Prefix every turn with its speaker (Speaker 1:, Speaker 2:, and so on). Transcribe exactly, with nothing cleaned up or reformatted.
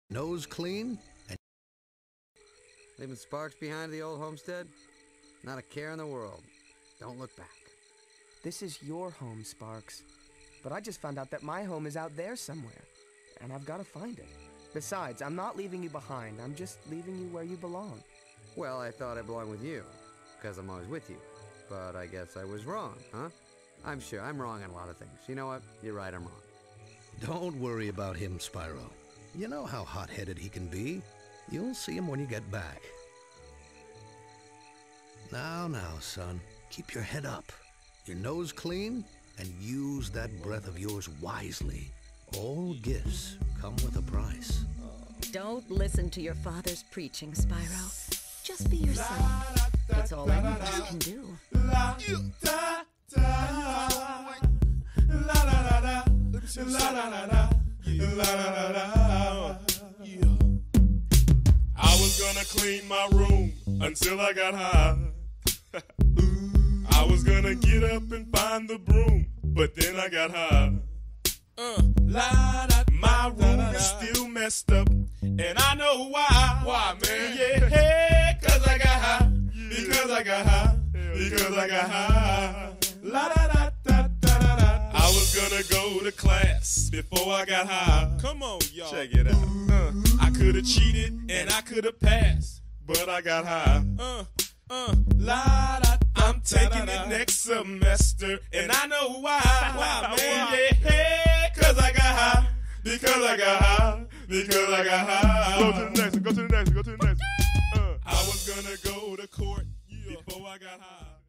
Speaker 1: Nose clean, and
Speaker 2: Leaving Sparks behind at the old homestead? Not a care in the world. Don't look back.
Speaker 3: This is your home, Sparks. But I just found out that my home is out there somewhere, and I've got to find it. Besides, I'm not leaving you behind. I'm just leaving you where you belong.
Speaker 2: Well, I thought I belonged with you, because I'm always with you. But I guess I was wrong, huh? I'm sure I'm wrong on a lot of things. You know what? You're right, I'm wrong.
Speaker 1: don't worry about him, Spyro. You know how hot-headed he can be. You'll see him when you get back. Now, now, son, keep your head up, your nose clean, and use that breath of yours wisely. All gifts come with a price.
Speaker 4: Don't listen to your father's preaching, Spyro. Just be yourself. It's all anybody can do.
Speaker 5: I was gonna clean my room until I got high. I was gonna get up and find the broom, but then I got high. Uh, my room is still messed up, and I know why. Why, man? Yeah, cause I got high. Because I got high. Because I got high. La da da da da da da. I was gonna go to class before I got high. Come on, y'all. Check it out. Uh, I could have cheated and I could have passed, but I got high. Uh, uh, la da. I'm taking it next semester, and I know why. Why, man? Yeah, cause I got high. Because I got high. Because I got high. Go to the next one. Go to the next one. Go to the next one. Uh, I was gonna go to court before I got high.